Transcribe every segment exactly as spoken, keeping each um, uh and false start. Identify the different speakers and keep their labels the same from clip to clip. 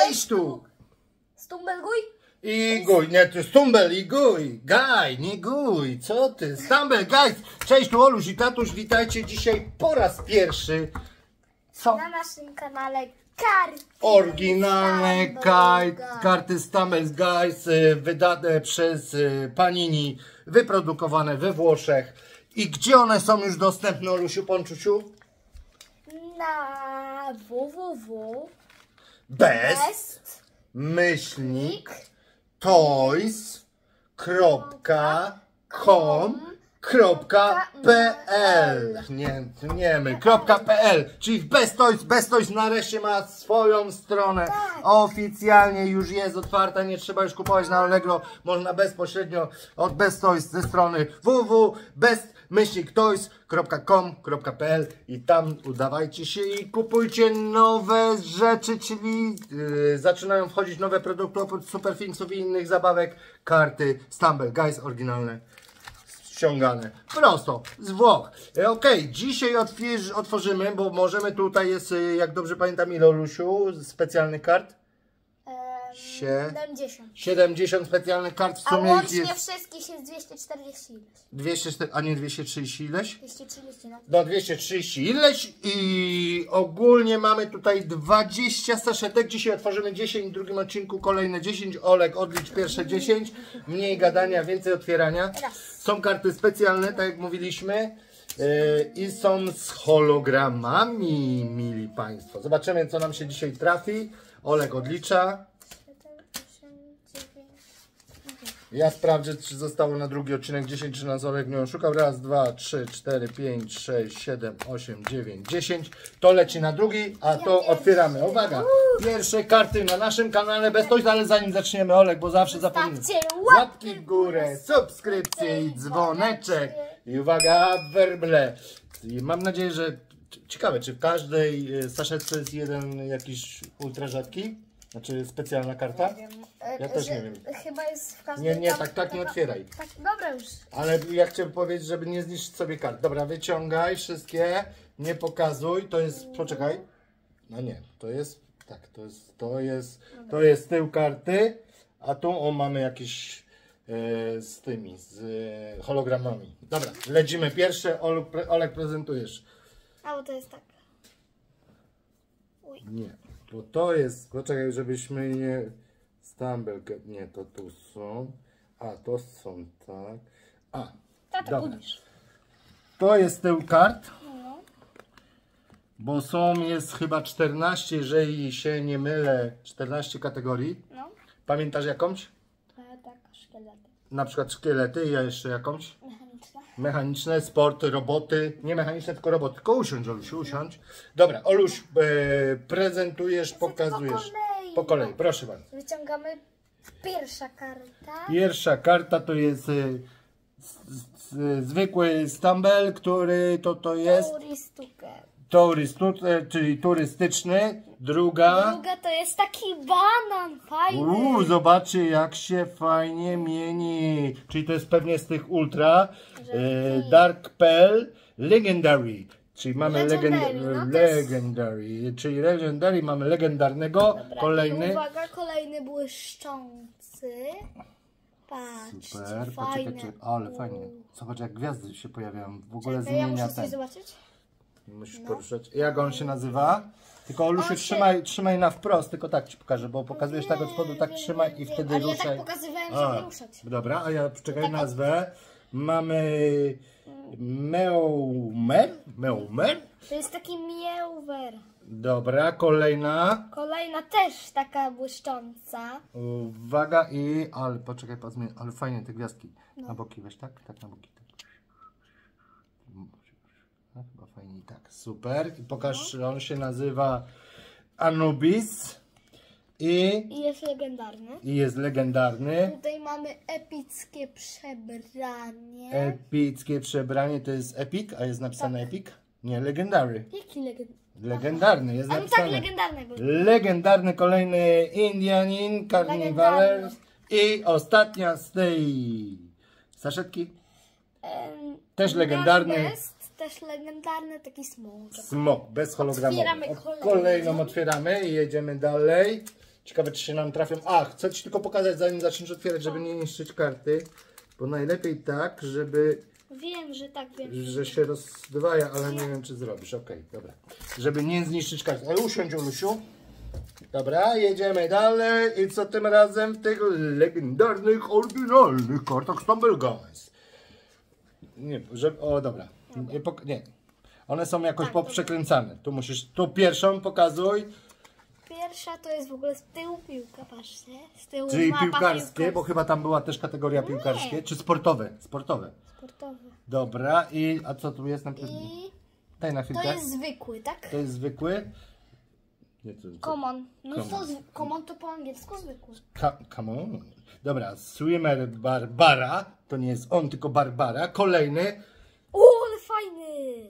Speaker 1: Cześć tu!
Speaker 2: Stumbel guj?
Speaker 1: I guj, nie, ty Stumbel i guj, gaj, nie guj, co ty, Stumbel, gaj, cześć tu Oluś i tatuś, witajcie dzisiaj po raz pierwszy, co?
Speaker 2: Na naszym kanale karty.
Speaker 1: Oryginalne
Speaker 2: Stumble
Speaker 1: kaj,
Speaker 2: Guys.
Speaker 1: karty Stumbel Guys, wydane przez Panini, wyprodukowane we Włoszech. I gdzie one są już dostępne, Olusiu, Ponczusiu?
Speaker 2: Na www.
Speaker 1: Bez,
Speaker 2: Best.
Speaker 1: myślnik, toys kropka com kropka pl. Nie, nie my, .pl, czyli Best Toys, Best Toys nareszcie ma swoją stronę. Oficjalnie już jest otwarta, nie trzeba już kupować na Allegro, można bezpośrednio od Best Toys ze strony www kropka best myślnik toys kropka com kropka pl i tam udawajcie się i kupujcie nowe rzeczy, czyli yy, zaczynają wchodzić nowe produkty oprócz Superthingsów i innych zabawek, karty Stumbel Guys oryginalne, ściągane prosto z Włoch. E, ok, dzisiaj otwierz, otworzymy, bo możemy, tutaj jest, y, jak dobrze pamiętam, ile, Olusiu, specjalnych kart?
Speaker 2: siedemdziesiąt.
Speaker 1: siedemdziesiąt specjalnych kart w
Speaker 2: A
Speaker 1: sumie
Speaker 2: łącznie
Speaker 1: jest
Speaker 2: wszystkich jest dwieście czterdzieści ileś.
Speaker 1: dwieście, a nie dwieście trzydzieści ileś?
Speaker 2: dwieście trzydzieści, no.
Speaker 1: No dwieście trzydzieści ileś i ogólnie mamy tutaj dwadzieścia saszetek. Dzisiaj otworzymy dziesięć, w drugim odcinku kolejne dziesięć. Olek, odlicz pierwsze dziesięć. Mniej gadania, więcej otwierania. Są karty specjalne, tak jak mówiliśmy. Yy, I są z hologramami, mili Państwo. Zobaczymy, co nam się dzisiaj trafi. Olek odlicza. Ja sprawdzę, czy zostało na drugi odcinek dziesięć, czy nas Olek nie oszukał. Raz, dwa, trzy, cztery, pięć, sześć, siedem, osiem, dziewięć, dziesięć. To leci na drugi, a to otwieramy. Uwaga! Pierwsze karty na naszym kanale Best Toys, ale zanim zaczniemy, Olek, bo zawsze zapominam. Łapki w górę, subskrypcje i dzwoneczek. I uwaga, werble. I mam nadzieję, że... Ciekawe, czy w każdej saszetce jest jeden jakiś ultra rzadki? Znaczy specjalna karta?
Speaker 2: Nie wiem.
Speaker 1: Ja też
Speaker 2: że
Speaker 1: nie wiem.
Speaker 2: Chyba jest w każdej.
Speaker 1: Nie, nie,
Speaker 2: tam-
Speaker 1: tak, tak nie
Speaker 2: taka-
Speaker 1: otwieraj.
Speaker 2: Tak, dobra już.
Speaker 1: Ale ja chciałem powiedzieć, żeby nie zniszczyć sobie kart. Dobra, wyciągaj wszystkie, nie pokazuj, to jest, poczekaj. No nie, to jest, tak, to jest, to jest, to jest tył karty, a tu o, mamy jakieś e, z tymi, z e, hologramami. Dobra, lecimy pierwsze, Olek, pre, Olek prezentujesz.
Speaker 2: A bo to jest tak.
Speaker 1: Nie, bo to jest, poczekaj, żebyśmy nie, Stumbel, nie, to tu są, a to są, tak, a,
Speaker 2: Tata,
Speaker 1: dobra.
Speaker 2: budzisz.
Speaker 1: To jest tył kart,
Speaker 2: No.
Speaker 1: bo są, jest chyba czternaście, jeżeli się nie mylę, czternaście kategorii.
Speaker 2: No.
Speaker 1: Pamiętasz jakąś?
Speaker 2: E, tak, szkielety.
Speaker 1: Na przykład szkielety, ja jeszcze jakąś?
Speaker 2: Mechaniczne.
Speaker 1: Mechaniczne, sport, roboty, nie mechaniczne, tylko roboty. Tylko usiądź, Olusiu, usiądź. Dobra, Oluś, e, prezentujesz, pokazujesz.
Speaker 2: Po kolei.
Speaker 1: Po kolei, proszę bardzo.
Speaker 2: Wyciągamy pierwsza karta.
Speaker 1: Pierwsza karta to jest e, z, z, zwykły Stumbel, który to to jest
Speaker 2: Turystukę.
Speaker 1: turystu, czyli turystyczny. Druga.
Speaker 2: Druga to jest taki banan fajny.
Speaker 1: Uuu, zobaczcie, jak się fajnie mieni. Czyli to jest pewnie z tych ultra. E, Dark Pearl Legendary. Czyli mamy
Speaker 2: Legendary,
Speaker 1: legend,
Speaker 2: no to jest-
Speaker 1: Legendary. Czyli Legendary mamy legendarnego.
Speaker 2: Dobra,
Speaker 1: Kolejny.
Speaker 2: i uwaga, kolejny błyszczący. Patrz,
Speaker 1: Super,
Speaker 2: fajne.
Speaker 1: poczekaj, ale fajnie. Zobacz, jak gwiazdy się pojawiają. W ogóle
Speaker 2: Czekaj, ja
Speaker 1: zmienia
Speaker 2: muszę coś
Speaker 1: ten.
Speaker 2: zobaczyć.
Speaker 1: Musisz poruszać. Jak on się nazywa? Tylko Olusiu,
Speaker 2: On się-
Speaker 1: trzymaj, trzymaj na wprost, tylko tak ci pokażę, bo pokazujesz tak od spodu, tak trzymaj i wtedy
Speaker 2: Ale ja
Speaker 1: ruszaj.
Speaker 2: tak pokazywałem,
Speaker 1: A,
Speaker 2: żeby ruszać.
Speaker 1: dobra, a ja czekaj
Speaker 2: Tak,
Speaker 1: nazwę. Mamy Meumer? Meumer?
Speaker 2: To jest taki miełwer.
Speaker 1: Dobra, kolejna.
Speaker 2: Kolejna też taka błyszcząca.
Speaker 1: Uwaga i... Ale poczekaj, pozmień, ale fajnie te gwiazdki. Na boki weź, tak? Tak na boki. Tak. No, chyba fajnie tak. Super. I pokaż, że on się nazywa Anubis. I,
Speaker 2: I jest legendarny.
Speaker 1: I jest legendarny.
Speaker 2: Tutaj mamy epickie przebranie.
Speaker 1: Epickie przebranie to jest epic, a jest napisane epic? Nie, legendary.
Speaker 2: Jaki legendarny?
Speaker 1: Legendarny jest
Speaker 2: A no
Speaker 1: napisane.
Speaker 2: tak, legendarny był.
Speaker 1: Legendarny kolejny Indianin, Carnivaler.
Speaker 2: Legendarny.
Speaker 1: I ostatnia z tej saszetki.
Speaker 2: Em,
Speaker 1: Też legendarny.
Speaker 2: Jest też legendarny taki smok.
Speaker 1: Smok, bez hologramu.
Speaker 2: Otwieramy
Speaker 1: Od-
Speaker 2: kolejną.
Speaker 1: Kolejną otwieramy i jedziemy dalej. Ciekawe, czy się nam trafią. A, chcę Ci tylko pokazać, zanim zaczniesz otwierać, żeby nie niszczyć karty. Bo najlepiej tak, żeby...
Speaker 2: Wiem, że tak wiem.
Speaker 1: że się rozdwaja, ale nie wiem, czy zrobisz. Okej, okay, dobra. Żeby nie zniszczyć karty. Ale usiądź, Olusiu. Dobra, jedziemy dalej. I co tym razem w tych legendarnych, oryginalnych kartach Stumble Guys? Nie, że... O, dobra. Nie, nie. One są jakoś
Speaker 2: Tak,
Speaker 1: poprzekręcane. Tu musisz... Tu pierwszą pokazuj.
Speaker 2: Pierwsza to jest w ogóle z tyłu piłka, patrzcie. Z tyłu
Speaker 1: Czyli
Speaker 2: mapa
Speaker 1: piłkarskie,
Speaker 2: piłkarska.
Speaker 1: bo chyba tam była też kategoria piłkarskie. Czy sportowe? Sportowe.
Speaker 2: Sportowe.
Speaker 1: Dobra, i a co tu jest na przykład?
Speaker 2: I
Speaker 1: Daj na chwilkę.
Speaker 2: to jest zwykły, tak?
Speaker 1: To jest zwykły. Nie, to, to...
Speaker 2: Common. No
Speaker 1: Common.
Speaker 2: to z... common to po angielsku zwykły.
Speaker 1: Ka- come on. Dobra, Swimmer Barbara. To nie jest on, tylko Barbara. Kolejny.
Speaker 2: O, ale fajny!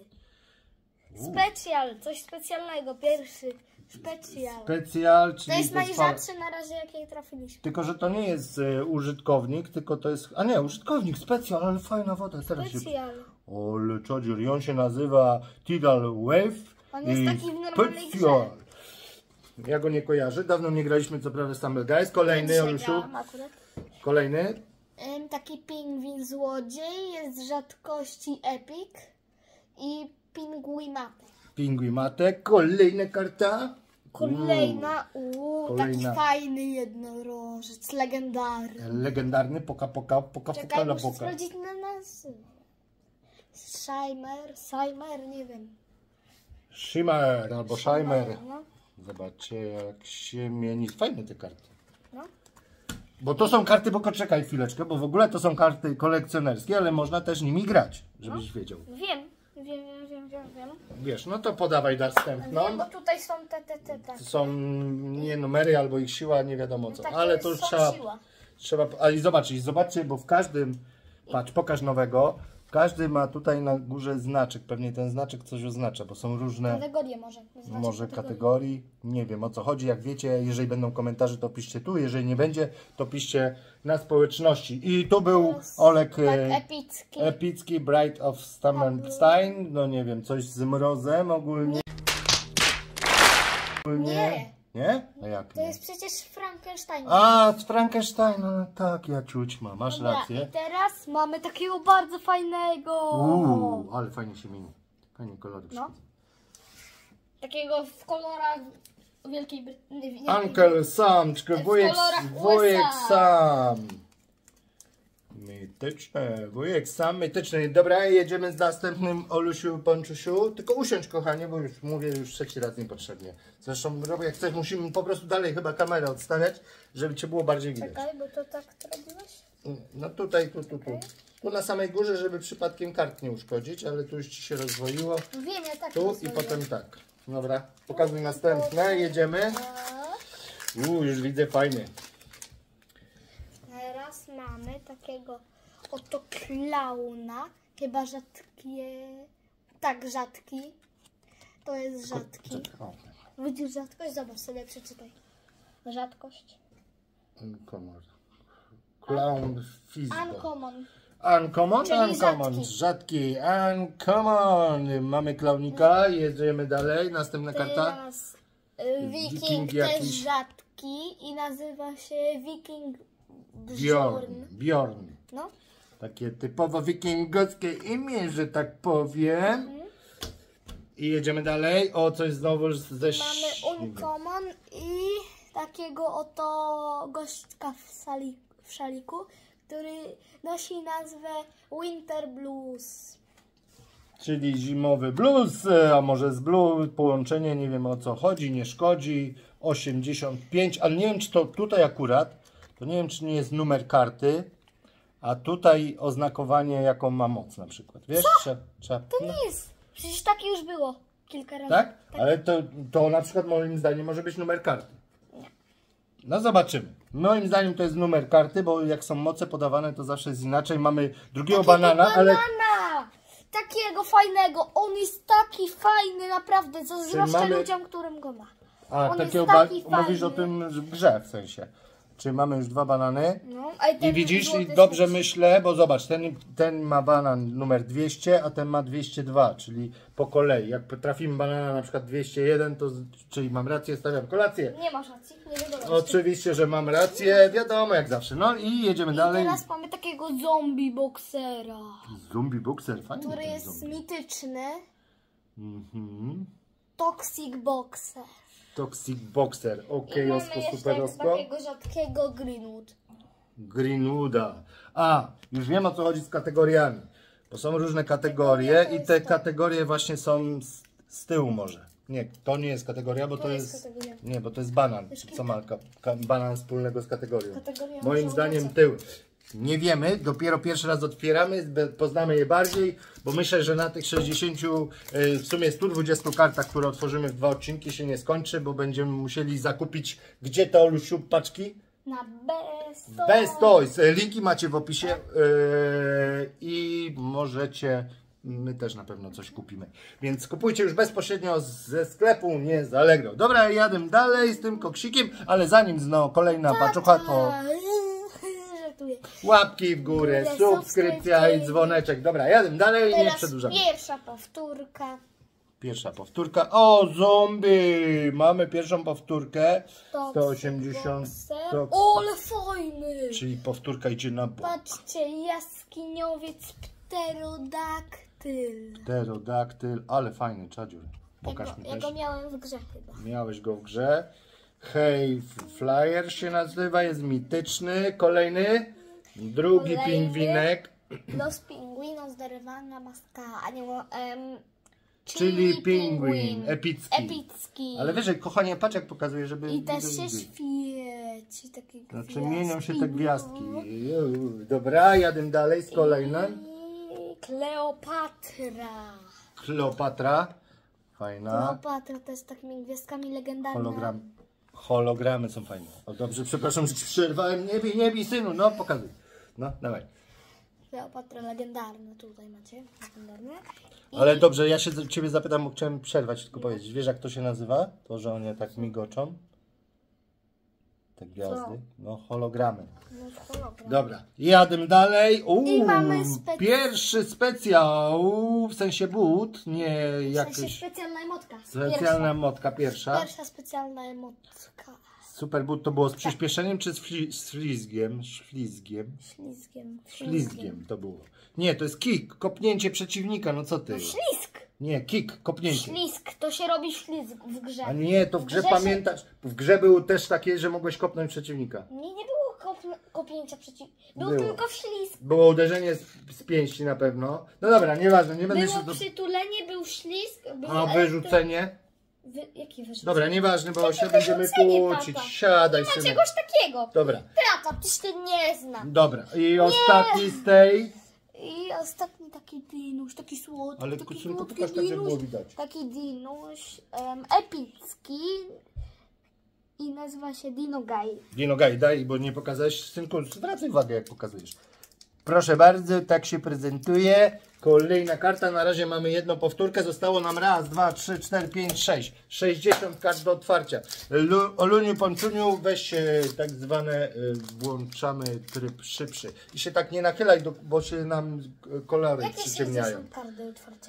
Speaker 2: Specjal, coś specjalnego, pierwszy. Specjal.
Speaker 1: Specjal, czyli
Speaker 2: To jest
Speaker 1: fa-
Speaker 2: najrzadszy na razie, jakiej trafiliśmy.
Speaker 1: Tylko, że to nie jest e, użytkownik, tylko to jest... A nie, użytkownik, specjal, ale fajna woda. Teraz się...
Speaker 2: Specjal.
Speaker 1: Ale czadzior, i on się nazywa Tidal Wave.
Speaker 2: On jest
Speaker 1: i
Speaker 2: taki w normalnej
Speaker 1: Specjal. Ja go nie kojarzę, dawno nie graliśmy co prawda Stumble Guys. Kolejny, Olusiu.
Speaker 2: Grałam akurat.
Speaker 1: Kolejny.
Speaker 2: Ym, Taki pingwin złodziej, jest z rzadkości Epic i Pinguimatek.
Speaker 1: Pingwimatek. Kolejna karta.
Speaker 2: Kolejna, uuu,
Speaker 1: Kolejna.
Speaker 2: taki fajny jednorożec, legendarny.
Speaker 1: Legendarny poka poka poka poka
Speaker 2: Czekaj,
Speaker 1: la
Speaker 2: muszę
Speaker 1: poka.
Speaker 2: sprawdzić na nas. Shimer, Shimer, nie wiem.
Speaker 1: Shimmer albo Shimer.
Speaker 2: No,
Speaker 1: Zobaczcie jak się mieni. Fajne te karty.
Speaker 2: no.
Speaker 1: Bo to są karty, bo czekaj chwileczkę, bo w ogóle to są karty kolekcjonerskie, ale można też nimi grać, żebyś wiedział.
Speaker 2: Wiem, wiem, wiem, wiem, wiem, wiem.
Speaker 1: Wiesz, no to podawaj następną.
Speaker 2: Wiem, bo tutaj są te, te, te, te.
Speaker 1: To są nie numery albo ich siła, nie wiadomo co.
Speaker 2: Tak,
Speaker 1: Ale
Speaker 2: to
Speaker 1: to już
Speaker 2: jest
Speaker 1: trzeba,
Speaker 2: siła.
Speaker 1: trzeba. A i zobacz, i zobaczcie, bo w każdym, patrz, pokaż nowego. Każdy ma tutaj na górze znaczek. Pewnie ten znaczek coś oznacza, bo są różne.
Speaker 2: Kategorie może. znaczy
Speaker 1: Może
Speaker 2: kategorie.
Speaker 1: kategorii, nie wiem o co chodzi, jak wiecie, jeżeli będą komentarze, to piszcie tu, jeżeli nie będzie, to piszcie na społeczności. I tu był
Speaker 2: Teraz
Speaker 1: Olek
Speaker 2: Tak,
Speaker 1: e,
Speaker 2: epicki.
Speaker 1: Epicki, Bright of Stammenstein, no nie wiem, coś z mrozem ogólnie. ogólnie.
Speaker 2: Nie.
Speaker 1: Nie? A jak
Speaker 2: To
Speaker 1: nie?
Speaker 2: jest przecież Frankenstein.
Speaker 1: A, z Frankensteina, no tak, ja czuć mam, masz
Speaker 2: Dobra,
Speaker 1: rację.
Speaker 2: i teraz mamy takiego bardzo fajnego.
Speaker 1: Uuu, ale fajnie się mieni. Fajnie kolory.
Speaker 2: No. Takiego w kolorach Wielkiej Brytanii.
Speaker 1: Uncle Sam, czy wujek,
Speaker 2: kolorach
Speaker 1: wujek
Speaker 2: U S A.
Speaker 1: Sam. Mityczne, wujek Sam, mityczny. Dobra, jedziemy z następnym, Olusiu, Ponczusiu. Tylko usiądź, kochanie, bo już mówię już trzeci raz niepotrzebnie. Zresztą, robię jak chcesz, musimy po prostu dalej chyba kamerę odstawiać, żeby cię było bardziej widać.
Speaker 2: Czekaj, bo to tak to robiłeś?
Speaker 1: No tutaj, tu, tu, tu. Tu na samej górze, żeby przypadkiem kart nie uszkodzić, ale tu już ci się rozwoiło.
Speaker 2: Wiem, ja tak
Speaker 1: Tu i
Speaker 2: rozmawiam.
Speaker 1: potem tak. Dobra, pokazuj następne, jedziemy.
Speaker 2: Tak.
Speaker 1: Uuu, już widzę, fajnie.
Speaker 2: Teraz mamy takiego oto klauna. Chyba rzadkie. Tak, rzadki. To jest rzadki.
Speaker 1: O,
Speaker 2: Widzisz rzadkość? Zobacz sobie, przeczytaj. Rzadkość.
Speaker 1: Uncommon. Clown Fizbo.
Speaker 2: Uncommon.
Speaker 1: Uncommon,
Speaker 2: Czyli
Speaker 1: uncommon.
Speaker 2: rzadki.
Speaker 1: Rzadki, uncommon. Mamy klaunika, jedziemy dalej. Następna karta.
Speaker 2: Teraz y, Wiking,
Speaker 1: Wiking
Speaker 2: też
Speaker 1: jakiś.
Speaker 2: rzadki i nazywa się Wiking
Speaker 1: Bjorn.
Speaker 2: Bjorn.
Speaker 1: Bjorn.
Speaker 2: No.
Speaker 1: Takie typowo wikingowskie imię, że tak powiem. I jedziemy dalej. O, coś znowu ze
Speaker 2: Mamy Uncommon i takiego oto gośćka w, sali, w szaliku, który nosi nazwę Winter Blues.
Speaker 1: Czyli zimowy blues, a może z blue, połączenie, nie wiem o co chodzi, nie szkodzi, osiemdziesiąt pięć, ale nie wiem czy to tutaj akurat, to nie wiem czy nie jest numer karty, a tutaj oznakowanie jaką ma moc na przykład, wiesz? Trze, trze,
Speaker 2: To nie jest, przecież takie już było kilka razy.
Speaker 1: tak? Ale to, to na przykład moim zdaniem może być numer karty. No zobaczymy. Moim zdaniem to jest numer karty, bo jak są moce podawane to zawsze jest inaczej. Mamy drugiego banana, ale...
Speaker 2: Banana! Takiego fajnego, on jest taki fajny, naprawdę, zazdroszczę
Speaker 1: mamy-
Speaker 2: ludziom, którym go ma.
Speaker 1: A,
Speaker 2: On
Speaker 1: takiego
Speaker 2: jest taki
Speaker 1: ba- mówisz o
Speaker 2: fajny.
Speaker 1: tym w grze w sensie. Czyli mamy już dwa banany.
Speaker 2: No, a i,
Speaker 1: I
Speaker 2: ten
Speaker 1: widzisz, i
Speaker 2: złoty
Speaker 1: dobrze
Speaker 2: śliczny.
Speaker 1: myślę, bo zobacz, ten, ten ma banan numer dwieście, a ten ma dwieście dwa, czyli po kolei. Jak trafimy banana na przykład dwieście jeden, to czyli mam rację, stawiam kolację.
Speaker 2: Nie masz racji, nie wiadomo.
Speaker 1: Oczywiście, że mam rację, wiadomo jak zawsze. No i jedziemy
Speaker 2: I
Speaker 1: dalej.
Speaker 2: teraz mamy takiego zombie boksera,
Speaker 1: Zombie Boxer, fajny
Speaker 2: który
Speaker 1: ten
Speaker 2: jest
Speaker 1: zombie.
Speaker 2: mityczny.
Speaker 1: Mhm.
Speaker 2: Toxic Boxer.
Speaker 1: Toxic Boxer,
Speaker 2: I
Speaker 1: okej,
Speaker 2: mamy
Speaker 1: osko,
Speaker 2: jeszcze
Speaker 1: super osko.
Speaker 2: takiego rzadkiego Greenwood.
Speaker 1: Greenwooda. A, już wiem o co chodzi z kategoriami. Bo są różne kategorie i te kategorie właśnie są z, z tyłu może. Nie, to nie jest kategoria, bo to,
Speaker 2: To
Speaker 1: jest...
Speaker 2: jest kategoria.
Speaker 1: Nie, bo to jest banan. Co ma ka, ka, banan wspólnego z kategorią?
Speaker 2: Kategoria
Speaker 1: Moim
Speaker 2: może
Speaker 1: zdaniem
Speaker 2: owoce.
Speaker 1: tył. Nie wiemy, dopiero pierwszy raz otwieramy, be- poznamy je bardziej, bo myślę, że na tych sześćdziesięciu, y, w sumie stu dwudziestu kartach, które otworzymy w dwa odcinki, się nie skończy, bo będziemy musieli zakupić, gdzie to, Olusiu, paczki?
Speaker 2: Na Best Toys.
Speaker 1: Best Toys. Linki macie w opisie yy, i możecie, my też na pewno coś kupimy. Więc kupujcie już bezpośrednio ze sklepu, nie z Allegro. Dobra, jadę dalej z tym koksikiem, ale zanim znowu kolejna paczucha, to
Speaker 2: Żartuję.
Speaker 1: łapki w górę,
Speaker 2: Górę,
Speaker 1: subskrypcja i
Speaker 2: subskrypcja.
Speaker 1: dzwoneczek. Dobra, jadę dalej, nie
Speaker 2: Teraz
Speaker 1: przedłużamy.
Speaker 2: pierwsza powtórka.
Speaker 1: Pierwsza powtórka. O, zombie! Mamy pierwszą powtórkę.
Speaker 2: Toxic
Speaker 1: sto osiemdziesiąt.
Speaker 2: Boxer.
Speaker 1: To,
Speaker 2: O, ale fajny!
Speaker 1: czyli powtórka idzie na bok.
Speaker 2: Patrzcie, jaskiniowiec pterodaktyl.
Speaker 1: Pterodaktyl, ale fajny czadziur. Pokaż
Speaker 2: ja, go,
Speaker 1: mi
Speaker 2: ja
Speaker 1: też.
Speaker 2: go miałem w grze chyba.
Speaker 1: Miałeś go w grze. Hey Flyer się nazywa, jest mityczny. Kolejny. Drugi
Speaker 2: Kolejny.
Speaker 1: pingwinek.
Speaker 2: Los pingwinos derwana maska, a nie um,
Speaker 1: Czyli pingwin, epicki.
Speaker 2: Epicki.
Speaker 1: Ale wiesz, kochanie, patrz jak pokazuje, żeby...
Speaker 2: I też
Speaker 1: żeby-
Speaker 2: się świeci takie gwiazdki.
Speaker 1: Znaczy mienią się te gwiazdki. Ju, dobra, jadę dalej z kolejnym.
Speaker 2: I Kleopatra.
Speaker 1: Kleopatra. Fajna.
Speaker 2: Kleopatra to jest takimi gwiazdkami legendarnymi.
Speaker 1: Hologram. Hologramy są fajne. O dobrze, przepraszam, że ci przerwałem. Nie bij, nie bij, synu. No, pokazuj. No, dawaj.
Speaker 2: Kleopatra legendarna, tutaj macie. Legendarne. I
Speaker 1: Ale dobrze, ja się z- ciebie zapytam, bo chciałem przerwać, tylko powiedzieć. Wiesz jak to się nazywa? To, że one tak migoczą? Te gwiazdy? No, hologramy.
Speaker 2: no, hologram.
Speaker 1: Dobra, jadę dalej. Uuu,
Speaker 2: I mamy spec-
Speaker 1: pierwszy specjał, w sensie but, nie
Speaker 2: W sensie
Speaker 1: jakiś
Speaker 2: specjalna emotka.
Speaker 1: specjalna
Speaker 2: Pierwsza,
Speaker 1: motka pierwsza.
Speaker 2: pierwsza specjalna emotka.
Speaker 1: Super but to było z przyspieszeniem czy z fli- z ślizgiem? Ślizgiem.
Speaker 2: Ślizgiem.
Speaker 1: Ślizgiem to było. Nie, to jest kick, kopnięcie przeciwnika, no co ty?
Speaker 2: Ślizg.
Speaker 1: Nie, kick, kopnięcie.
Speaker 2: Ślizg, to się robi ślizg w grze.
Speaker 1: A nie, to w grze
Speaker 2: grze się-
Speaker 1: pamiętasz, w grze było też takie, że mogłeś kopnąć przeciwnika.
Speaker 2: Nie, nie było kop, kopnięcia przeciw... Był
Speaker 1: Było.
Speaker 2: tylko ślizg.
Speaker 1: Było uderzenie z, z pięści na pewno. No dobra, nieważne, nie będę
Speaker 2: Było
Speaker 1: się do...
Speaker 2: przytulenie, był ślizg, był...
Speaker 1: A wyrzucenie?
Speaker 2: Wy... Jaki wyrzucenie?
Speaker 1: Dobra, nieważne, bo
Speaker 2: Jakie
Speaker 1: się będziemy
Speaker 2: wyrzucenie,
Speaker 1: kłócić.
Speaker 2: tata?
Speaker 1: Siadaj,
Speaker 2: Nie ma
Speaker 1: synu.
Speaker 2: czegoś takiego.
Speaker 1: Dobra,
Speaker 2: Tata, tyś ty nie zna.
Speaker 1: dobra. I ostatni z tej.
Speaker 2: I ostatni taki dinusz, taki słodki,
Speaker 1: Ale
Speaker 2: taki
Speaker 1: synku,
Speaker 2: słodki
Speaker 1: pokaż tak, żeby
Speaker 2: dinusz,
Speaker 1: było widać.
Speaker 2: taki dinusz em, epicki i nazywa się Dinogaj.
Speaker 1: Dino Gaj, daj, bo nie pokazałeś. Synku, zwracaj uwagę, jak pokazujesz. Proszę bardzo, tak się prezentuje. Kolejna karta, na razie mamy jedną powtórkę. Zostało nam raz, dwa, trzy, cztery, pięć, sześć. sześćdziesiąt kart do otwarcia. Lu, Oluniu, Poncuniu, weź e, tak zwane, e, włączamy tryb szybszy. I się tak nie nachylaj, do, bo się nam e, kolory
Speaker 2: Jakie
Speaker 1: przyciemniają.
Speaker 2: sześćdziesiąt kart do otwarcia?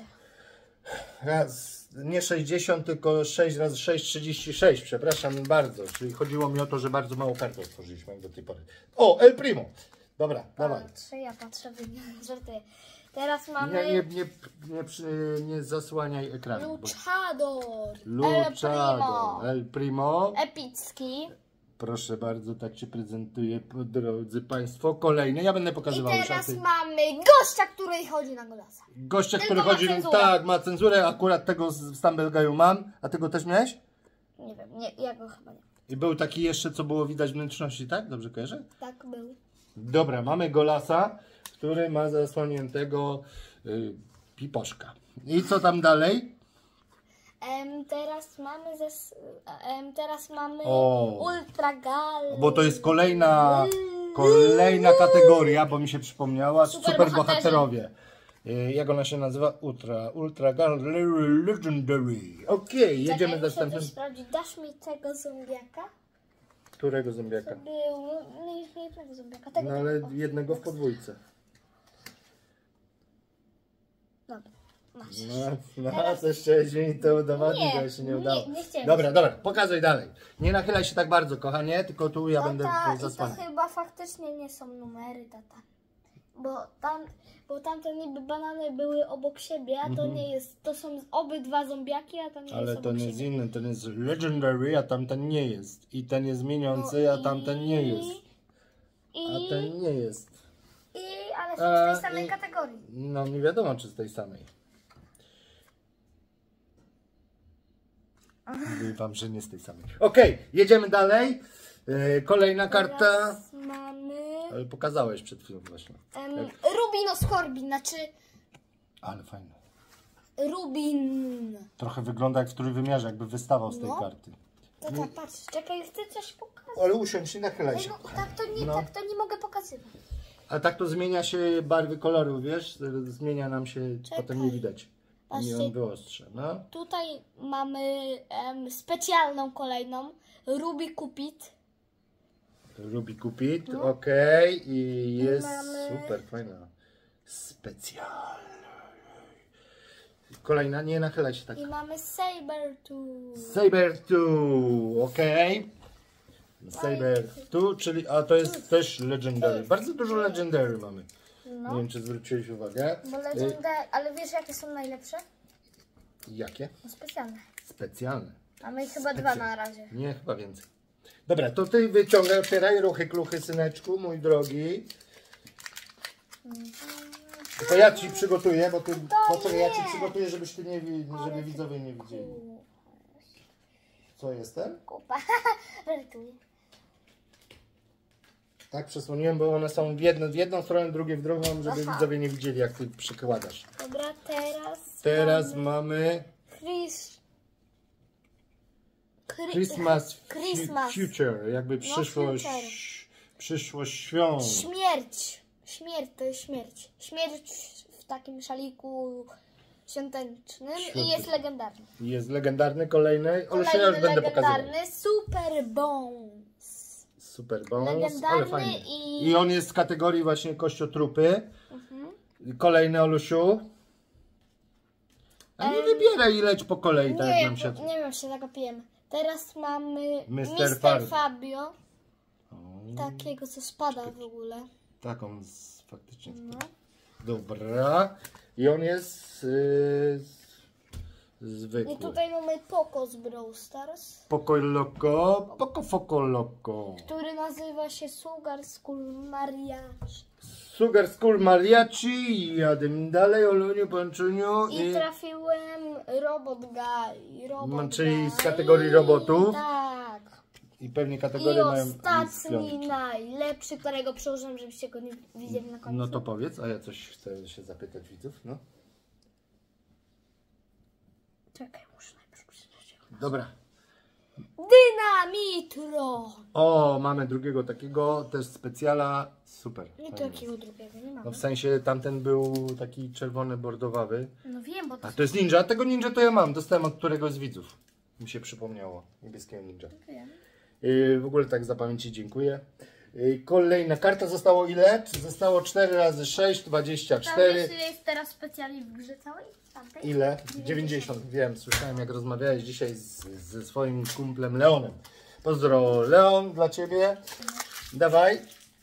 Speaker 1: Raz, nie sześćdziesiąt, tylko sześć razy sześć, trzydzieści sześć. Przepraszam bardzo. Czyli chodziło mi o to, że bardzo mało kart otworzyliśmy jak do tej pory. O, El Primo. Dobra, dawaj.
Speaker 2: Patrzę, ja patrzę, żartuję. Teraz mamy
Speaker 1: Nie, nie, nie, nie, przy- nie zasłaniaj ekranu. bo-
Speaker 2: Luchador, El
Speaker 1: Luchador,
Speaker 2: Primo,
Speaker 1: El Primo.
Speaker 2: epicki.
Speaker 1: Proszę bardzo, tak się prezentuje, drodzy Państwo. Kolejny, ja będę
Speaker 2: I
Speaker 1: pokazywał już. a
Speaker 2: teraz
Speaker 1: ty-
Speaker 2: mamy gościa, który chodzi na golasa.
Speaker 1: Gościa,
Speaker 2: Tylko
Speaker 1: który
Speaker 2: ma
Speaker 1: chodzi,
Speaker 2: cenzurę.
Speaker 1: tak, ma cenzurę, akurat tego z Stumble Guy'u mam. A tego też miałeś?
Speaker 2: Nie wiem, nie, ja go chyba nie.
Speaker 1: I był taki jeszcze, co było widać wnętrzności, tak? Dobrze kojarzę?
Speaker 2: Tak był.
Speaker 1: Dobra, mamy golasa, który ma zasłoniętego y, piposzka. I co tam dalej?
Speaker 2: Em, teraz mamy zes, em, teraz mamy
Speaker 1: O.
Speaker 2: Ultra Gal.
Speaker 1: Bo to jest kolejna, kolejna kategoria, bo mi się przypomniała,
Speaker 2: Superbohaterzy.
Speaker 1: superbohaterowie. Y, Jak ona się nazywa? Ultra, Ultra Gal Legendary. Okej, jedziemy z
Speaker 2: Czekaj, muszę
Speaker 1: następnym.
Speaker 2: coś sprawdzić. Dasz mi tego zombiaka?
Speaker 1: Którego zombiaka?
Speaker 2: Był, nie, nie jednego zombiaka. Tego,
Speaker 1: No ale
Speaker 2: o,
Speaker 1: jednego w podwójce.
Speaker 2: Dobra, masz.
Speaker 1: No, no coś chciałeś mi to udowodnić,
Speaker 2: Nie,
Speaker 1: ale się nie udało.
Speaker 2: nie, nie chciałem.
Speaker 1: Dobra, dobra, pokazuj dalej. Nie nachylaj się tak bardzo, kochanie, tylko tu ja będę
Speaker 2: Tata,
Speaker 1: tutaj
Speaker 2: i to
Speaker 1: zasłaniał.
Speaker 2: chyba faktycznie nie są numery, tata. Bo tam, bo tamte niby banany były obok siebie, a to nie jest, to są obydwa zombiaki, a to nie
Speaker 1: Ale
Speaker 2: jest
Speaker 1: to
Speaker 2: obok
Speaker 1: nie jest
Speaker 2: siebie.
Speaker 1: inny, ten jest legendary, a tamten nie jest. I ten jest zmieniący,
Speaker 2: No
Speaker 1: a tamten nie jest.
Speaker 2: I,
Speaker 1: A ten nie jest.
Speaker 2: i ale są
Speaker 1: A,
Speaker 2: z tej samej
Speaker 1: i-
Speaker 2: kategorii.
Speaker 1: No nie wiadomo, czy z tej samej. Mówię wam, że nie z tej samej. Okej, jedziemy dalej. E, kolejna karta.
Speaker 2: Teraz mamy
Speaker 1: Ale pokazałeś przed chwilą właśnie.
Speaker 2: em, Rubino Skorbin, znaczy
Speaker 1: Ale fajne.
Speaker 2: Rubin.
Speaker 1: Trochę wygląda jak w trójwymiarze, jakby wystawał z tej
Speaker 2: No.
Speaker 1: karty.
Speaker 2: Tata, patrz, czekaj, chcę coś pokazać.
Speaker 1: Ale usiądź i nachylaj
Speaker 2: Ej,
Speaker 1: się.
Speaker 2: no, tak to nie,
Speaker 1: No.
Speaker 2: tak to nie mogę pokazywać.
Speaker 1: A tak to zmienia się barwy koloru, wiesz? Zmienia nam się, potem nie widać. I
Speaker 2: Patrzcie.
Speaker 1: on wyostrza, no.
Speaker 2: Tutaj mamy em, specjalną kolejną Ruby Cupid.
Speaker 1: Ruby Cupid, okej. I jest
Speaker 2: mamy-
Speaker 1: super, fajna. Specjalna. Kolejna, nie nachylaj się tak.
Speaker 2: I mamy Sabertooth.
Speaker 1: Sabertooth, okej. Sabertooth, czyli, a to jest też Legendary. Bardzo dużo Legendary mamy.
Speaker 2: No.
Speaker 1: Nie wiem, czy zwróciłeś uwagę.
Speaker 2: Bo
Speaker 1: Y,
Speaker 2: Legendary, ale wiesz jakie są najlepsze?
Speaker 1: Jakie?
Speaker 2: No specjalne.
Speaker 1: Specjalne.
Speaker 2: Mamy ich chyba dwa na razie.
Speaker 1: Nie, chyba więcej. Dobra, to ty wyciągaj, otwieraj ruchy, kluchy, syneczku, mój drogi. To ja ci przygotuję, bo ty, poczekaj, ja ci
Speaker 2: nie.
Speaker 1: przygotuję, żebyś ty nie, wi- żeby widzowie nie widzieli. Co jestem?
Speaker 2: Kupa. Żartuję.
Speaker 1: Tak, przesłoniłem, bo one są w jedną, w jedną stronę, drugie w drugą, żeby
Speaker 2: Aha.
Speaker 1: widzowie nie widzieli, jak ty przykładasz.
Speaker 2: Dobra, teraz
Speaker 1: Teraz
Speaker 2: mamy
Speaker 1: mamy
Speaker 2: Chris... Chri...
Speaker 1: Christmas, fu-
Speaker 2: Christmas.
Speaker 1: Future, jakby przyszłość,
Speaker 2: future.
Speaker 1: przyszłość świąt.
Speaker 2: Śmierć. Śmierć to jest śmierć. Śmierć w takim szaliku świątecznym
Speaker 1: Świąteczny.
Speaker 2: i jest legendarny.
Speaker 1: Jest legendarny kolejny, ale ja już
Speaker 2: Kolejny
Speaker 1: będę pokazywał.
Speaker 2: legendarny Super Bones.
Speaker 1: Super bones, ale
Speaker 2: Legendarny
Speaker 1: fajnie.
Speaker 2: i-
Speaker 1: I on jest z kategorii właśnie kościotrupy. Kolejny, Olusiu. A nie wybieraj i leć po kolei, tak jak
Speaker 2: Nie,
Speaker 1: nam się...
Speaker 2: nie wiem, czy zagapiłem. Teraz mamy
Speaker 1: Mister
Speaker 2: mister
Speaker 1: Fabio.
Speaker 2: Fabio.
Speaker 1: O,
Speaker 2: Takiego, co spada w ogóle.
Speaker 1: tak, on z, faktycznie...
Speaker 2: No.
Speaker 1: Dobra. I on jest yy,
Speaker 2: I
Speaker 1: zwykły.
Speaker 2: tutaj mamy Poco z Brawl Stars,
Speaker 1: Poco loco, poco foco loco.
Speaker 2: który nazywa się Sugar Skull Mariachi.
Speaker 1: Sugar School Mariachi, jadę dalej, Oluniu, Pączuniu
Speaker 2: I
Speaker 1: i...
Speaker 2: trafiłem Robot Guy. Robot
Speaker 1: No, czyli
Speaker 2: Guy.
Speaker 1: z kategorii robotów.
Speaker 2: Tak.
Speaker 1: I pewnie
Speaker 2: I
Speaker 1: kategorie mają...
Speaker 2: ostatni, najlepszy, którego przełożyłem, żebyście go nie widzieli na końcu.
Speaker 1: No to powiedz, a ja coś chcę się zapytać widzów, no.
Speaker 2: Czekaj, muszę najpierw przeczytać.
Speaker 1: Dobra.
Speaker 2: Dynamitron!
Speaker 1: O, mamy drugiego takiego, też specjala, super.
Speaker 2: Nie
Speaker 1: fajnie.
Speaker 2: takiego drugiego, nie
Speaker 1: No
Speaker 2: mamy.
Speaker 1: w sensie tamten był taki czerwony, bordowawy.
Speaker 2: No wiem, bo to
Speaker 1: A to jest ninja, a tego ninja to ja mam, dostałem od któregoś z widzów. Mi się przypomniało, niebieskiego ninja.
Speaker 2: wiem.
Speaker 1: Yy, w ogóle tak za pamięci dziękuję. Yy, kolejna karta, zostało ile? Czy zostało cztery razy sześć, dwadzieścia
Speaker 2: Tam
Speaker 1: cztery.
Speaker 2: wiesz, ile jest teraz specjalnie w grze całej? Tamtej?
Speaker 1: Ile? dziewięćdziesiąt, wiem, słyszałem jak rozmawiałeś dzisiaj z, ze swoim kumplem Leonem. Pozdro Leon dla ciebie. Dawaj.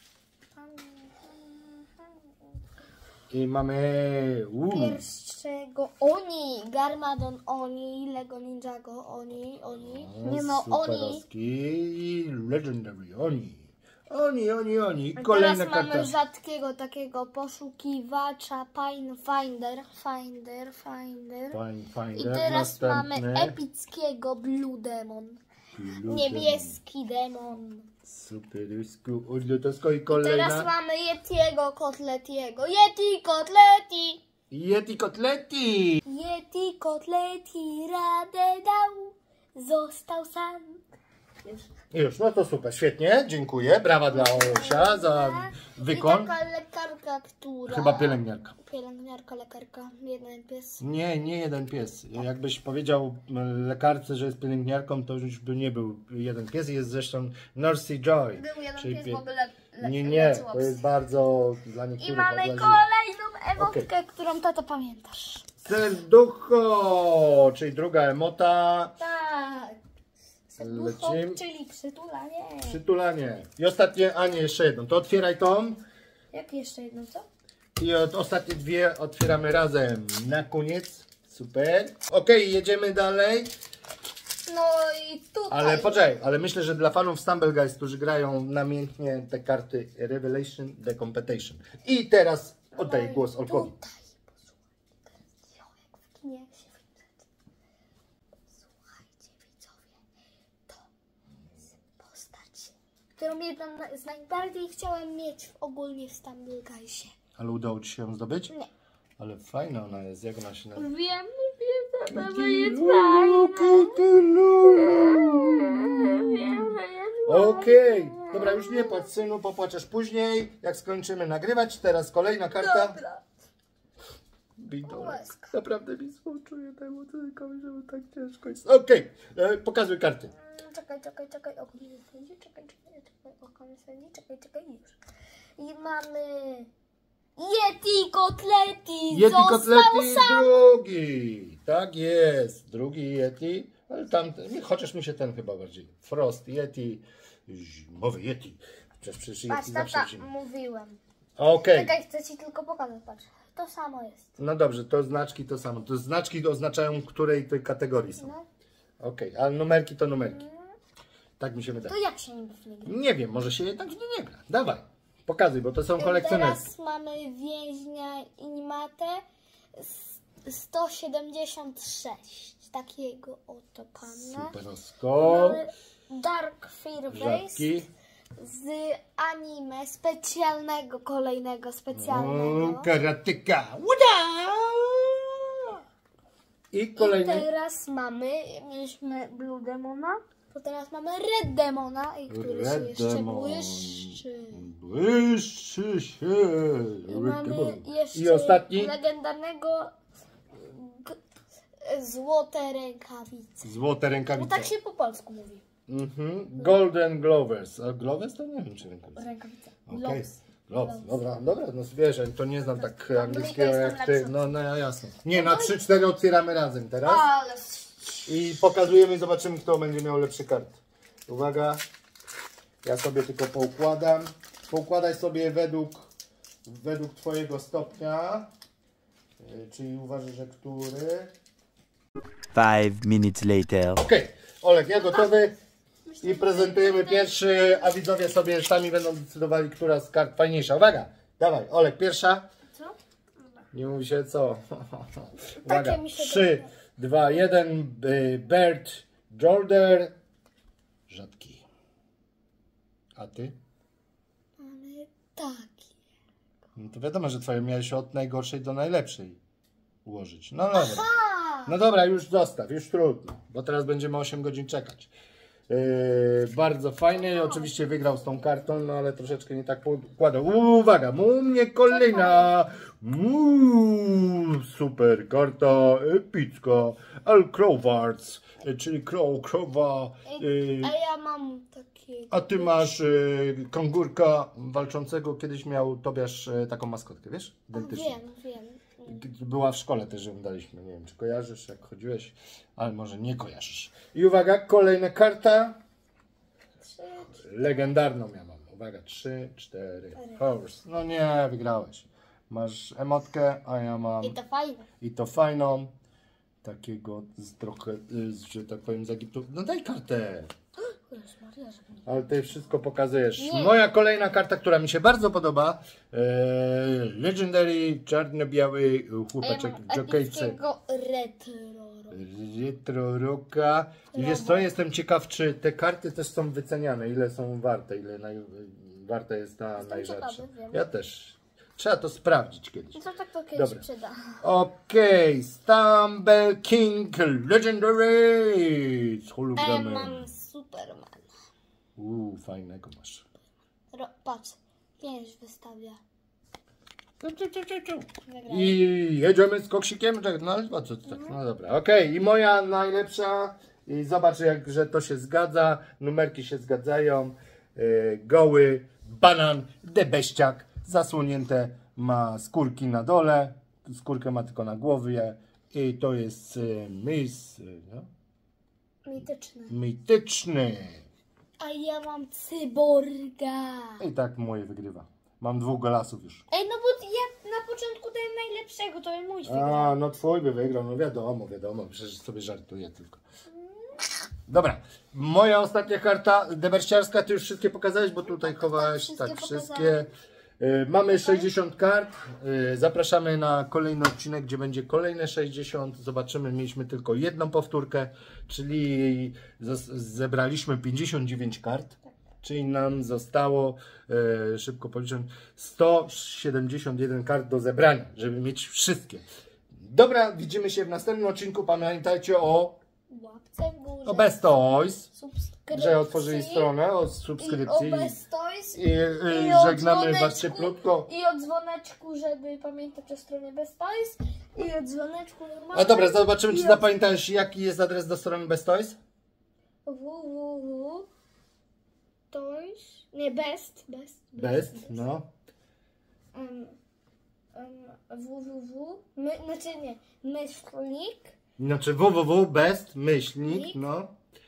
Speaker 1: I mamy... Uu.
Speaker 2: Pierwszego Oni, Garmadon Oni, Lego Ninjago Oni, Oni. Nie no, Oni.
Speaker 1: Superowski i Legendary Oni. Oni, oni, oni.
Speaker 2: A
Speaker 1: Kolejna
Speaker 2: teraz
Speaker 1: karta.
Speaker 2: mamy rzadkiego takiego poszukiwacza, Pine Finder, Finder, Finder.
Speaker 1: Fajny, fajny.
Speaker 2: I teraz
Speaker 1: Następny.
Speaker 2: mamy epickiego Blue Demon.
Speaker 1: Blue
Speaker 2: Niebieski demon.
Speaker 1: Superowsku, odlotosko i
Speaker 2: Teraz
Speaker 1: kolejna.
Speaker 2: mamy Yetiego Kotletiego. Yeti Kotleti!
Speaker 1: Yeti kotleti.
Speaker 2: Yeti Kotleti radę dał. Został sam. Już.
Speaker 1: Już, no to super, świetnie, dziękuję. Brawa dla Olusia za wykon.
Speaker 2: I taka lekarka, która...
Speaker 1: Chyba pielęgniarka.
Speaker 2: Pielęgniarka, lekarka, jeden pies.
Speaker 1: Nie, nie jeden pies. Jakbyś powiedział lekarce, że jest pielęgniarką, to już by nie był jeden pies. Jest zresztą Nursey Joy.
Speaker 2: Był jeden
Speaker 1: czyli
Speaker 2: pies,
Speaker 1: pie...
Speaker 2: bo by le, le,
Speaker 1: Nie, nie,
Speaker 2: leczył
Speaker 1: to
Speaker 2: psy.
Speaker 1: jest bardzo dla niektórych
Speaker 2: I mamy
Speaker 1: obraźliwe.
Speaker 2: kolejną emotkę,
Speaker 1: Okej.
Speaker 2: którą tato pamiętasz.
Speaker 1: Serducho, czyli druga emota.
Speaker 2: Tak. Serducho,
Speaker 1: Lecimy.
Speaker 2: czyli przytulanie.
Speaker 1: Przytulanie. I ostatnie, a nie, jeszcze jedną. To otwieraj tą.
Speaker 2: Jak jeszcze jedno, co?
Speaker 1: I od, ostatnie dwie otwieramy razem. Na koniec. Super. Okej, jedziemy dalej.
Speaker 2: No i tutaj.
Speaker 1: Ale poczekaj, ale myślę, że dla fanów Stumble Guys, którzy grają namiętnie te karty Revelation, The Competition. I teraz oddaję głos Olkowi.
Speaker 2: Tutaj, posłuchaj, jak w kinie się wygląda. Słuchajcie widzowie, to jest postać, którą jedną z najbardziej chciałem mieć w, ogólnie w Stumble Guysie.
Speaker 1: Ale udało ci się ją zdobyć?
Speaker 2: Nie.
Speaker 1: Ale fajna ona jest, jak ona się nazywa?
Speaker 2: Wiem, wiem, że to jest
Speaker 1: Okej, dobra, już nie płacz synu, popłaczesz później, jak skończymy nagrywać. Teraz kolejna karta.
Speaker 2: Dobra.
Speaker 1: Bidolek.
Speaker 2: Łaska.
Speaker 1: Naprawdę mi współczuję temu tylko, żeby tak ciężko jest. Okej, e, pokazuj karty.
Speaker 2: Czekaj, czekaj, czekaj, oko mi swędzi, czekaj, czekaj, czekaj, oko mi swędzi, czekaj, czekaj, już. I mamy Yeti Kotleti.
Speaker 1: Yeti
Speaker 2: Został
Speaker 1: Kotleti
Speaker 2: sam.
Speaker 1: drugi. Tak jest, drugi Yeti. Ale tam, chociaż mi się ten chyba bardziej. Frost Yeti, zimowy Yeti. Przecież, przecież
Speaker 2: Patrz,
Speaker 1: Yeti zawsze
Speaker 2: tata,
Speaker 1: w zimie.
Speaker 2: mówiłem.
Speaker 1: Okej.
Speaker 2: Czekaj, chcę ci tylko pokazać, patrz. To samo jest.
Speaker 1: No dobrze, to znaczki to samo. To znaczki oznaczają, której tej kategorii są.
Speaker 2: No.
Speaker 1: Okej, ale numerki to numerki. Tak mi się wydaje.
Speaker 2: To jak się niby w nie gra?
Speaker 1: Nie wiem, może się jednak w nie nie gra. Dawaj, pokazuj, bo to są kolekcjonerki.
Speaker 2: Teraz mamy więźnia Inimatę sto siedemdziesiąt sześć. Takiego oto pana.
Speaker 1: Superosko.
Speaker 2: Mamy Dark Fear Base
Speaker 1: Rzadki.
Speaker 2: z anime specjalnego, kolejnego specjalnego.
Speaker 1: O, karatyka. Uda! I
Speaker 2: I
Speaker 1: kolejny.
Speaker 2: teraz mamy, mieliśmy Blue Demona, to teraz mamy Red Demona, i który się
Speaker 1: Red
Speaker 2: jeszcze
Speaker 1: Demon.
Speaker 2: błyszczy.
Speaker 1: Błyszczy się.
Speaker 2: I
Speaker 1: Red
Speaker 2: mamy
Speaker 1: Demon.
Speaker 2: jeszcze
Speaker 1: I ostatni.
Speaker 2: legendarnego g- Złote Rękawice.
Speaker 1: Złote
Speaker 2: Bo
Speaker 1: rękawice.
Speaker 2: tak się po polsku mówi.
Speaker 1: Mhm. Golden Glovers. A Glovers to nie wiem, czy rękawice.
Speaker 2: Rękawice.
Speaker 1: Okej.
Speaker 2: Gloves.
Speaker 1: Gloves.
Speaker 2: Gloves.
Speaker 1: Dobra, dobra, no wiesz, to nie znam tak
Speaker 2: Anglika
Speaker 1: angielskiego
Speaker 2: jestem
Speaker 1: jak ty.
Speaker 2: lepsza.
Speaker 1: No, no jasne. Nie, na trzy cztery otwieramy razem teraz.
Speaker 2: Ale
Speaker 1: I pokazujemy i zobaczymy, kto będzie miał lepszy kart. Uwaga. Ja sobie tylko poukładam. Poukładaj sobie według, według twojego stopnia. Yy, Czyli uważasz, że który.
Speaker 3: Five minutes later.
Speaker 1: Okej, Olek, ja gotowy. I prezentujemy pierwszy, a widzowie sobie sami będą decydowali, która z kart fajniejsza. Uwaga, dawaj, Olek, pierwsza.
Speaker 2: co?
Speaker 1: Nie mówi się co. Uwaga,
Speaker 2: mi się
Speaker 1: trzy,
Speaker 2: dodaje.
Speaker 1: dwa, jeden. Bert Jordan. Rzadki. A ty?
Speaker 2: Mamy taki.
Speaker 1: No to wiadomo, że twoje miałeś od najgorszej do najlepszej ułożyć. No dobra.
Speaker 2: A!
Speaker 1: No dobra, już zostaw, już trudno, bo teraz będziemy osiem godzin czekać. Yy, bardzo fajny, oczywiście wygrał z tą kartą, no ale troszeczkę nie tak układał. Uwaga, u mnie kolejna. Uuu, super karta, epicka. Al Crowards, czyli Crow, Crowa. Yy,
Speaker 2: A ja mam takiego.
Speaker 1: a ty masz yy, kangurka walczącego. Kiedyś miał Tobiasz yy, taką maskotkę, wiesz? Identyczną.
Speaker 2: Wiem, wiem.
Speaker 1: Była w szkole też, ją daliśmy. Nie wiem, czy kojarzysz, jak chodziłeś, ale może nie kojarzysz. I uwaga, kolejna karta.
Speaker 2: Trzy,
Speaker 1: Legendarną ja mam. Uwaga, trzy, cztery. Horse. No nie, wygrałeś. Masz emotkę, a ja mam.
Speaker 2: I to fajne.
Speaker 1: I to fajną. Takiego z trochę, y, z, że tak powiem, z Egiptu. No daj kartę.
Speaker 2: Jezus Maria, żeby nie-
Speaker 1: Ale ty wszystko pokazujesz.
Speaker 2: Nie.
Speaker 1: Moja kolejna karta, która mi się bardzo podoba. E, Legendary czarno-biały
Speaker 2: A ja
Speaker 1: chłopaczek
Speaker 2: mam
Speaker 1: w dżokejce.
Speaker 2: epickiego retro.
Speaker 1: Retro Rocka. I wiesz co, jestem ciekaw, czy te karty też są wyceniane, ile są warte, ile naj... warta jest ta
Speaker 2: Jestem
Speaker 1: najrzadsza.
Speaker 2: ciekawy, wiem.
Speaker 1: Ja też. Trzeba to sprawdzić kiedyś.
Speaker 2: No to tak to kiedyś
Speaker 1: Dobra.
Speaker 2: przyda.
Speaker 1: Okej, Stumble King Legendary z
Speaker 2: Ja
Speaker 1: hologramem.
Speaker 2: mam Superman.
Speaker 1: Uuu, fajnego masz.
Speaker 2: Ro, patrz, pięć wystawia.
Speaker 1: I jedziemy z koksikiem? No, no, co, co, no dobra, okej. Okay. I moja najlepsza. I zobacz, jak, że to się zgadza. Numerki się zgadzają. Yy, goły, banan, debeściak. Zasłonięte ma skórki na dole. Skórkę ma tylko na głowie. I to jest yy, mis. Yy, no?
Speaker 2: Mityczny.
Speaker 1: Mityczny.
Speaker 2: A ja mam cyborga.
Speaker 1: I tak moje wygrywa. Mam dwóch golasów już.
Speaker 2: Ej, no bo ja na początku dałem najlepszego, to jest mój wygrał.
Speaker 1: A, no twój by wygrał, no wiadomo, wiadomo, przecież sobie żartuję tylko. Dobra, moja ostatnia karta deberciarska, ty już wszystkie pokazałeś, bo tutaj chowałeś,
Speaker 2: wszystkie
Speaker 1: tak,
Speaker 2: pokazałem.
Speaker 1: wszystkie. Y, mamy sześćdziesiąt kart, y, zapraszamy na kolejny odcinek, gdzie będzie kolejne sześćdziesiąt, zobaczymy, mieliśmy tylko jedną powtórkę, czyli zas- zebraliśmy pięćdziesiąt dziewięć kart. Czyli nam zostało, e, szybko policzę, sto siedemdziesiąt jeden kart do zebrania, żeby mieć wszystkie. Dobra, widzimy się w następnym odcinku. Pamiętajcie o,
Speaker 2: Łapce w górze.
Speaker 1: o Best Toys,
Speaker 2: Subskrypcji.
Speaker 1: że otworzyli stronę o
Speaker 2: I
Speaker 1: subskrypcji.
Speaker 2: o Best Toys.
Speaker 1: I, i,
Speaker 2: I
Speaker 1: i
Speaker 2: o
Speaker 1: żegnamy Was
Speaker 2: dzwoneczku.
Speaker 1: cieplutko.
Speaker 2: I o dzwoneczku, żeby pamiętać o stronie Best Toys. I o dzwoneczku normalnie.
Speaker 1: A dobra, zobaczymy, czy
Speaker 2: I o-
Speaker 1: zapamiętasz, jaki jest adres do strony Best Toys.
Speaker 2: www. Toys. Nie, Best. Best.
Speaker 1: Best, no.
Speaker 2: Um, um, www. My, znaczy nie. Myślnik.
Speaker 1: Znaczy www, best, myślnik, no.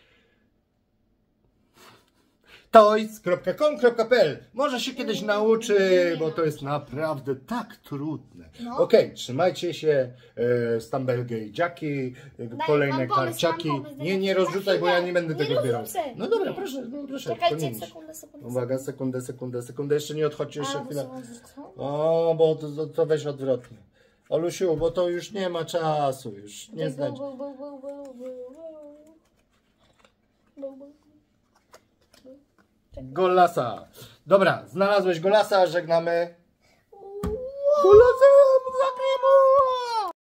Speaker 1: toys kropka com kropka p l. Może się kiedyś nauczy, bo to jest naprawdę tak trudne.
Speaker 2: No.
Speaker 1: Okej, okay, trzymajcie się. E, Stambelge i dziaki, e,
Speaker 2: Daj,
Speaker 1: kolejne
Speaker 2: mam pomysł,
Speaker 1: karciaki.
Speaker 2: mam pomysł,
Speaker 1: Nie, nie
Speaker 2: daj-
Speaker 1: rozrzucaj, bo ja nie będę
Speaker 2: nie
Speaker 1: tego zbierał.
Speaker 2: rozrzucę.
Speaker 1: No dobra,
Speaker 2: Nie.
Speaker 1: proszę, no proszę. to nie
Speaker 2: Czekajcie,
Speaker 1: nic.
Speaker 2: sekundę, sekundę.
Speaker 1: Uwaga, sekundę, sekundę, sekundę. Jeszcze nie odchodźcie, jeszcze
Speaker 2: A,
Speaker 1: chwilę.
Speaker 2: bo są odwrócone.
Speaker 1: O, bo to, to, to weź odwrotnie. Olusiu, bo to już nie ma czasu, już nie znać.
Speaker 2: Bu, bu, bu, bu, bu, bu. Bu, bu.
Speaker 1: Golasa. Dobra, znalazłeś Golasa, żegnamy. Golasa,